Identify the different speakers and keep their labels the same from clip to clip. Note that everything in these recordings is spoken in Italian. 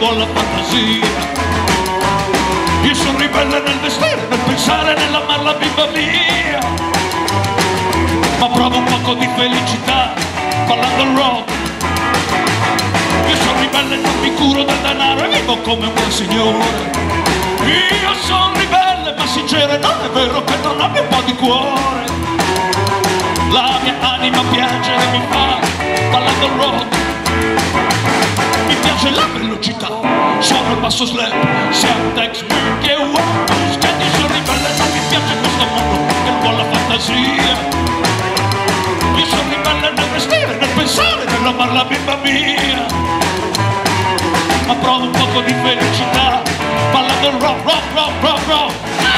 Speaker 1: vuole la fantasia. Io sono ribelle nel vestire, nel pensare, nell'amare la bimba mia, ma provo un poco di felicità ballando il rock. Io sono ribelle, non mi curo del denaro e vivo come un buon signore. Io sono ribelle ma sincera, non è vero che non abbia un po' di cuore. La mia anima piange e mi fa ballando il rock. Mi piace la velocità, suono il basso slap, sia Tex Merc che Wampus. Che io sono ribelle, non mi piace questo mondo che vuole la fantasia. Io sono ribelle nel vestire, nel pensare, nell'amare la bimba mia, ma provo un poco di felicità ballando il rock, rock, rock, rock, rock.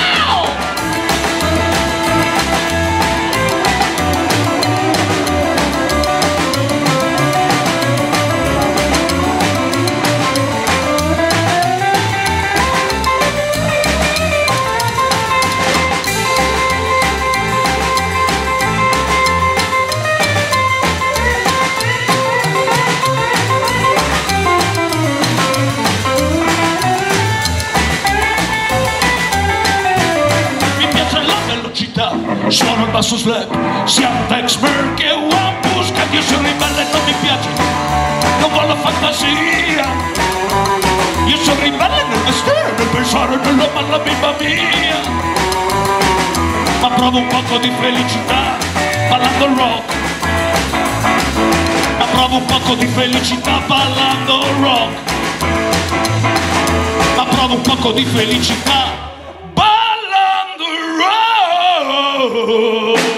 Speaker 1: Suono il basso slap, sia Tex Merc che Wampus. Che io sono ribelle e non mi piace, non vuole la fantasia. Io sono ribelle nel vestire, nel pensare, nell'amare la bimba mia, ma provo un poco di felicità ballando il rock. Ma provo un poco di felicità ballando il rock. Ma provo un poco di felicità ballando il rock.